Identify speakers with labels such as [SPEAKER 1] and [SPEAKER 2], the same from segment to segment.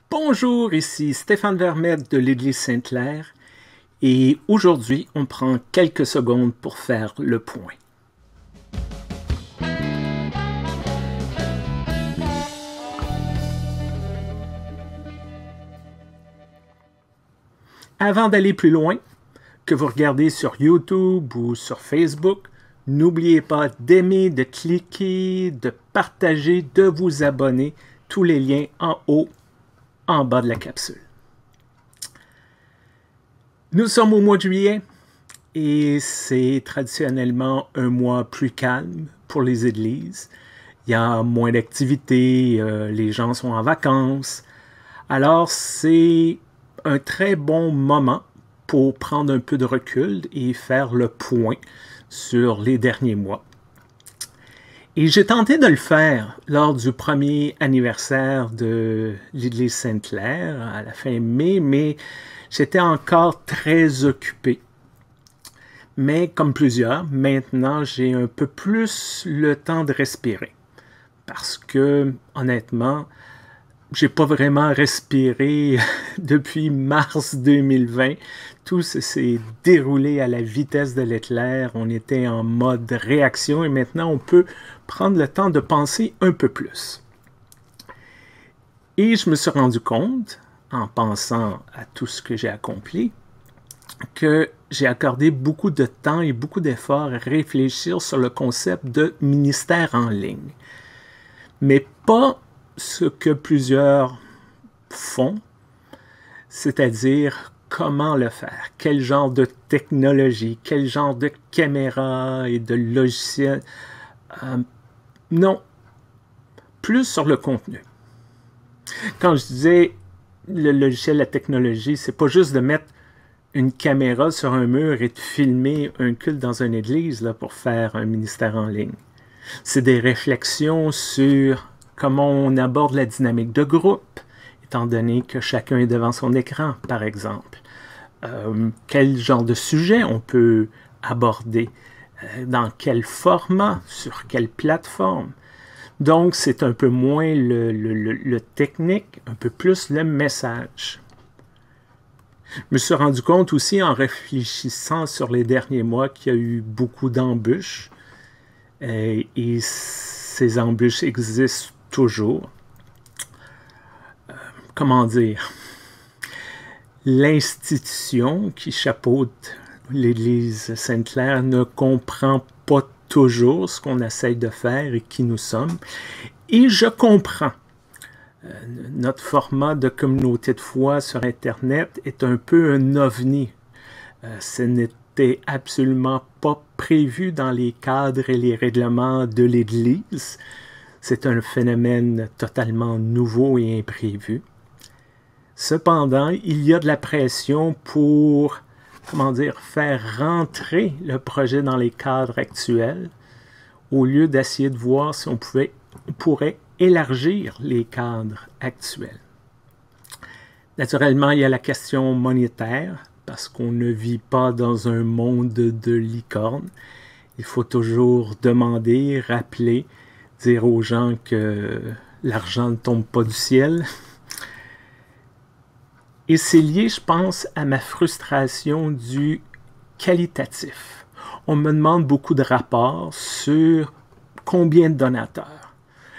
[SPEAKER 1] Bonjour, ici Stéphane Vermette de l'Église Sainte-Claire et aujourd'hui, on prend quelques secondes pour faire le point. Avant d'aller plus loin, que vous regardez sur YouTube ou sur Facebook, n'oubliez pas d'aimer, de cliquer, de partager, de vous abonner. Tous les liens en haut, en bas de la capsule. Nous sommes au mois de juillet et c'est traditionnellement un mois plus calme pour les églises. Il y a moins d'activités, les gens sont en vacances. Alors c'est un très bon moment pour prendre un peu de recul et faire le point sur les derniers mois. Et j'ai tenté de le faire lors du premier anniversaire de l'Église Sainte-Claire à la fin mai, mais j'étais encore très occupé. Mais comme plusieurs, maintenant j'ai un peu plus le temps de respirer. Parce que, honnêtement, j'ai pas vraiment respiré depuis mars 2020. Tout s'est déroulé à la vitesse de l'éclair. On était en mode réaction et maintenant on peut prendre le temps de penser un peu plus. Et je me suis rendu compte, en pensant à tout ce que j'ai accompli, que j'ai accordé beaucoup de temps et beaucoup d'efforts à réfléchir sur le concept de ministère en ligne. Mais pas ce que plusieurs font, c'est-à-dire comment le faire, quel genre de technologie, quel genre de caméra et de logiciel. Non, plus sur le contenu. Quand je disais le logiciel, la technologie, c'est pas juste de mettre une caméra sur un mur et de filmer un culte dans une église là, pour faire un ministère en ligne. C'est des réflexions sur comment on aborde la dynamique de groupe, étant donné que chacun est devant son écran, par exemple. Quel genre de sujet on peut aborder, dans quel format, sur quelle plateforme. Donc, c'est un peu moins le technique, un peu plus le message. Je me suis rendu compte aussi en réfléchissant sur les derniers mois qu'il y a eu beaucoup d'embûches et ces embûches existent toujours. Comment dire? L'institution qui chapeaute l'Église Sainte-Claire ne comprend pas toujours ce qu'on essaye de faire et qui nous sommes. Et je comprends. Notre format de communauté de foi sur Internet est un peu un ovni. Ce n'était absolument pas prévu dans les cadres et les règlements de l'Église. C'est un phénomène totalement nouveau et imprévu. Cependant, il y a de la pression pour, comment dire, faire rentrer le projet dans les cadres actuels, au lieu d'essayer de voir si on pourrait élargir les cadres actuels. Naturellement, il y a la question monétaire, parce qu'on ne vit pas dans un monde de licorne. Il faut toujours demander, rappeler, dire aux gens que l'argent ne tombe pas du ciel. Et c'est lié, je pense, à ma frustration du qualitatif. On me demande beaucoup de rapports sur combien de donateurs,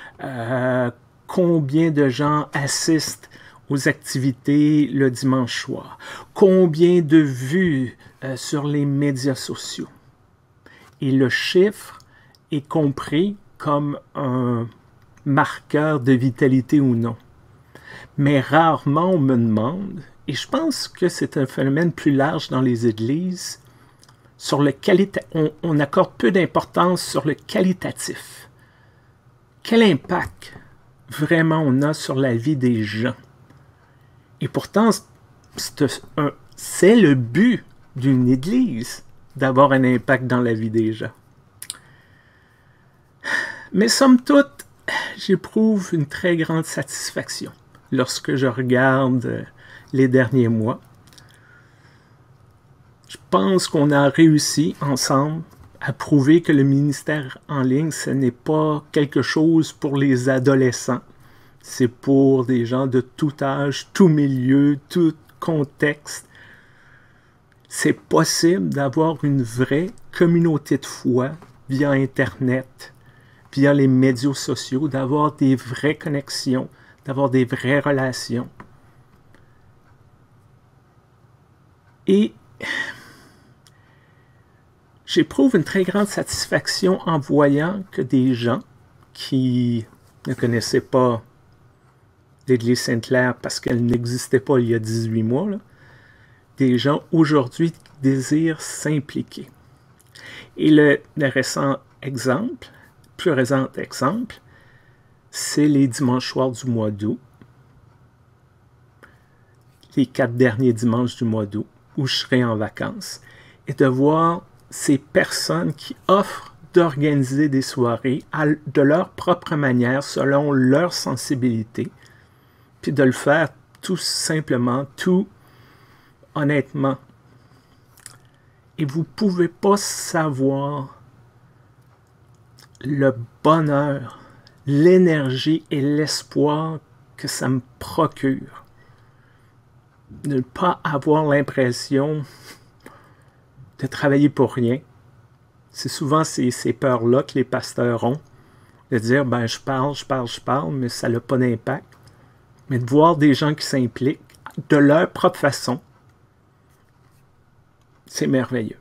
[SPEAKER 1] combien de gens assistent aux activités le dimanche soir, combien de vues sur les médias sociaux. Et le chiffre est compris comme un marqueur de vitalité ou non. Mais rarement on me demande, et je pense que c'est un phénomène plus large dans les églises, sur le on accorde peu d'importance sur le qualitatif. Quel impact vraiment on a sur la vie des gens? Et pourtant, c'est le but d'une église, d'avoir un impact dans la vie des gens. Mais somme toute, j'éprouve une très grande satisfaction lorsque je regarde les derniers mois. Je pense qu'on a réussi ensemble à prouver que le ministère en ligne, ce n'est pas quelque chose pour les adolescents, C'est pour des gens de tout âge, tout milieu, tout contexte. C'est possible d'avoir une vraie communauté de foi via Internet, via les médias sociaux, d'avoir des vraies connexions, d'avoir des vraies relations. Et j'éprouve une très grande satisfaction en voyant que des gens qui ne connaissaient pas l'Église Sainte-Claire parce qu'elle n'existait pas il y a 18 mois, là, des gens aujourd'hui désirent s'impliquer. Et le plus récent exemple, c'est les dimanches soirs du mois d'août, les 4 derniers dimanches du mois d'août, où je serai en vacances, et de voir ces personnes qui offrent d'organiser des soirées de leur propre manière, selon leur sensibilité, puis de le faire tout simplement, tout honnêtement. Et vous ne pouvez pas savoir le bonheur, l'énergie et l'espoir que ça me procure. De ne pas avoir l'impression de travailler pour rien. C'est souvent ces peurs-là que les pasteurs ont, de dire, ben je parle, mais ça n'a pas d'impact. Mais de voir des gens qui s'impliquent de leur propre façon, c'est merveilleux.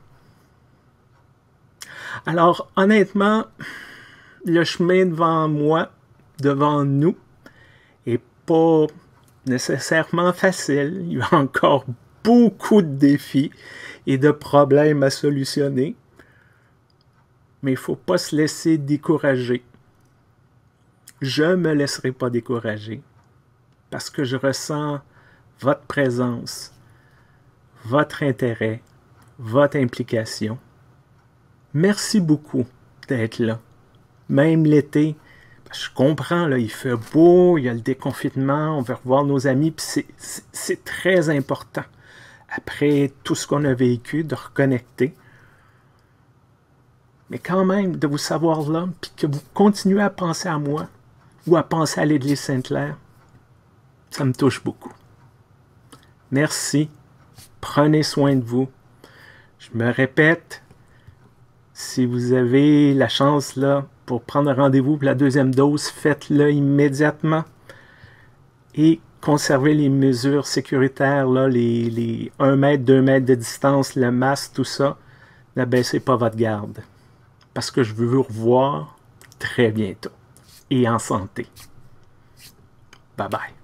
[SPEAKER 1] Alors, honnêtement, le chemin devant moi, devant nous, n'est pas nécessairement facile. Il y a encore beaucoup de défis et de problèmes à solutionner. Mais il ne faut pas se laisser décourager. Je ne me laisserai pas décourager parce que je ressens votre présence, votre intérêt, votre implication. Merci beaucoup d'être là. Même l'été, je comprends, là, il fait beau, il y a le déconfinement, on veut revoir nos amis, puis c'est très important, après tout ce qu'on a vécu, de reconnecter. Mais quand même, de vous savoir là, puis que vous continuez à penser à moi, ou à penser à l'Église Sainte-Claire, ça me touche beaucoup. Merci. Prenez soin de vous. Je me répète, si vous avez la chance là pour prendre un rendez-vous pour la deuxième dose, faites-le immédiatement et conservez les mesures sécuritaires, là, les 1 mètre, 2 mètres de distance, le masque, tout ça. Ne baissez pas votre garde parce que je veux vous revoir très bientôt et en santé. Bye bye.